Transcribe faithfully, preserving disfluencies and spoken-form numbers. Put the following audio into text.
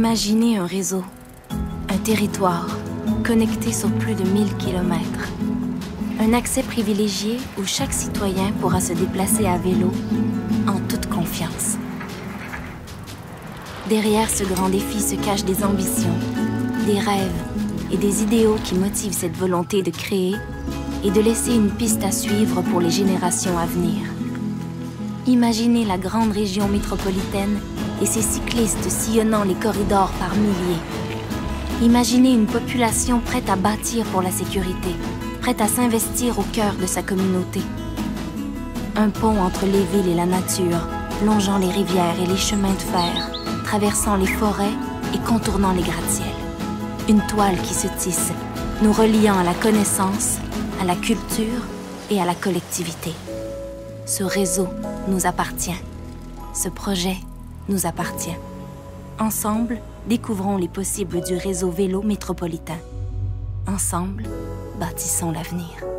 Imaginez un réseau, un territoire connecté sur plus de mille kilomètres. Un accès privilégié où chaque citoyen pourra se déplacer à vélo en toute confiance. Derrière ce grand défi se cachent des ambitions, des rêves et des idéaux qui motivent cette volonté de créer et de laisser une piste à suivre pour les générations à venir. Imaginez la grande région métropolitaine et ses cyclistes sillonnant les corridors par milliers. Imaginez une population prête à bâtir pour la sécurité, prête à s'investir au cœur de sa communauté. Un pont entre les villes et la nature, longeant les rivières et les chemins de fer, traversant les forêts et contournant les gratte-ciels. Une toile qui se tisse, nous reliant à la connaissance, à la culture et à la collectivité. Ce réseau nous appartient. Ce projet nous appartient. Ensemble, découvrons les possibles du réseau vélo métropolitain. Ensemble, bâtissons l'avenir.